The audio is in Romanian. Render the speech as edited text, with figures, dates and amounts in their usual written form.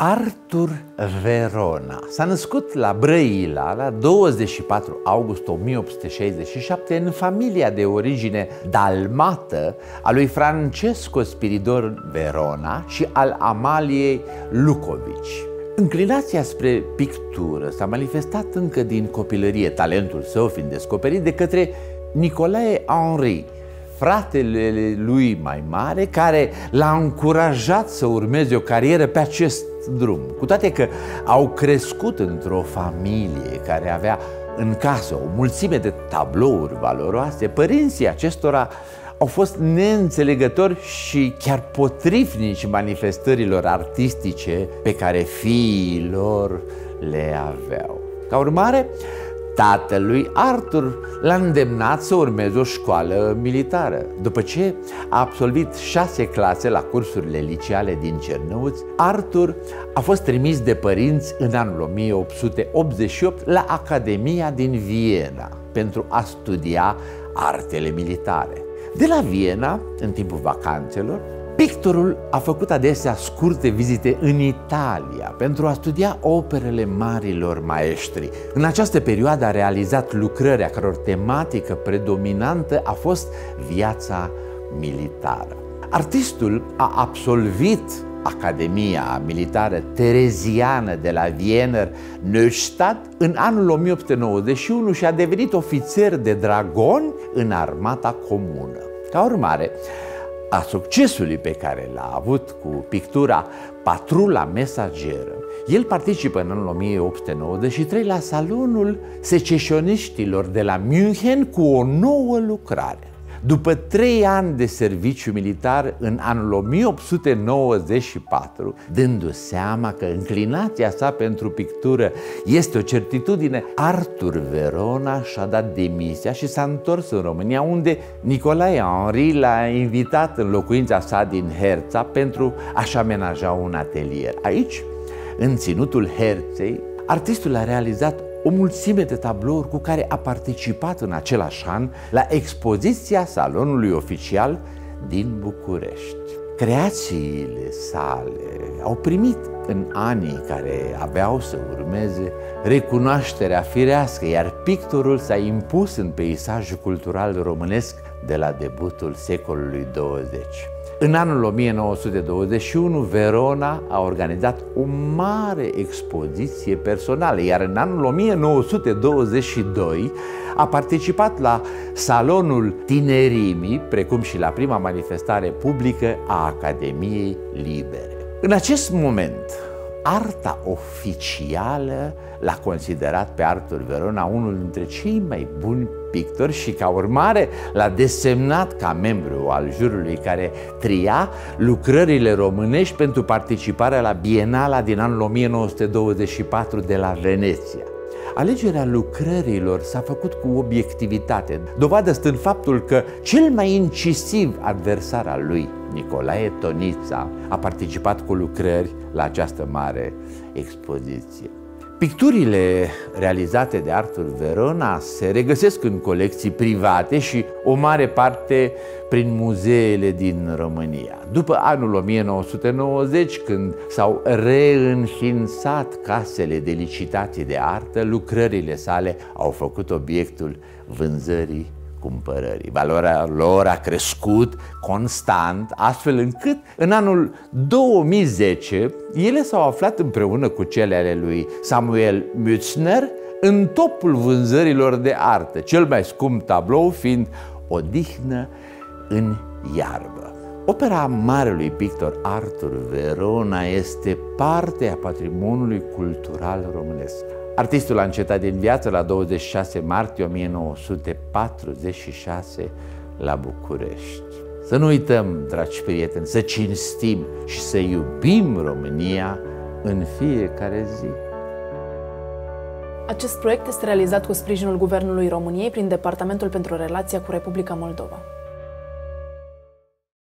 Artur Verona s-a născut la Brăila la 24 august 1867 în familia de origine dalmată a lui Francesco Spiridor Verona și al Amaliei Lucovici. Înclinația spre pictură s-a manifestat încă din copilărie, talentul său fiind descoperit de către Nicolae Henri, fratele lui mai mare, care l-a încurajat să urmeze o carieră pe acest drum. Cu toate că au crescut într-o familie care avea în casă o mulțime de tablouri valoroase, părinții acestora au fost neînțelegători și chiar potrivnici manifestărilor artistice pe care fiii lor le aveau. Ca urmare, tatălui Artur l-a îndemnat să urmeze o școală militară. După ce a absolvit 6 clase la cursurile liceale din Cernăuți, Artur a fost trimis de părinți în anul 1888 la Academia din Viena pentru a studia artele militare. De la Viena, în timpul vacanțelor, pictorul a făcut adesea scurte vizite în Italia pentru a studia operele marilor maestri. În această perioadă a realizat lucrări a căror tematică predominantă a fost viața militară. Artistul a absolvit Academia Militară Tereziană de la Wiener-Neustadt în anul 1891 și a devenit ofițer de dragoni în armata comună. Ca urmare a succesului pe care l-a avut cu pictura Patrula Mesageră, el participă în anul 1893 la Salonul Secesioniștilor de la München cu o nouă lucrare. După 3 ani de serviciu militar, în anul 1894, dându seama că înclinația sa pentru pictură este o certitudine, Artur Verona și-a dat demisia și s-a întors în România, unde Nicolae Henri l-a invitat în locuința sa din Herța pentru a-și amenaja un atelier. Aici, în ținutul Herței, artistul a realizat o mulțime de tablouri cu care a participat în același an la expoziția Salonului Oficial din București. Creațiile sale au primit în anii care aveau să urmeze recunoașterea firească, iar pictorul s-a impus în peisajul cultural românesc de la debutul secolului 20. În anul 1921, Verona a organizat o mare expoziție personală, iar în anul 1922 a participat la Salonul Tinerimii, precum și la prima manifestare publică a Academiei Libere. În acest moment, arta oficială l-a considerat pe Artur Verona unul dintre cei mai buni pictori și, ca urmare, l-a desemnat ca membru al jurului care tria lucrările românești pentru participarea la Bienala din anul 1924 de la Veneția. Alegerea lucrărilor s-a făcut cu obiectivitate, dovadă stând faptul că cel mai incisiv adversar al lui, Nicolae Tonița, a participat cu lucrări la această mare expoziție. Picturile realizate de Artur Verona se regăsesc în colecții private și o mare parte prin muzeele din România. După anul 1990, când s-au reînființat casele de licitații de artă, lucrările sale au făcut obiectul vânzării, cumpărării. Valoarea lor a crescut constant, astfel încât în anul 2010 ele s-au aflat împreună cu cele ale lui Samuel Mützner în topul vânzărilor de artă, cel mai scump tablou fiind Odihnă în iarbă. Opera marelui pictor Artur Verona este parte a patrimoniului cultural românesc. Artistul a încetat din viață la 26 martie 1946 la București. Să nu uităm, dragi prieteni, să cinstim și să iubim România în fiecare zi. Acest proiect este realizat cu sprijinul Guvernului României prin Departamentul pentru Relația cu Republica Moldova.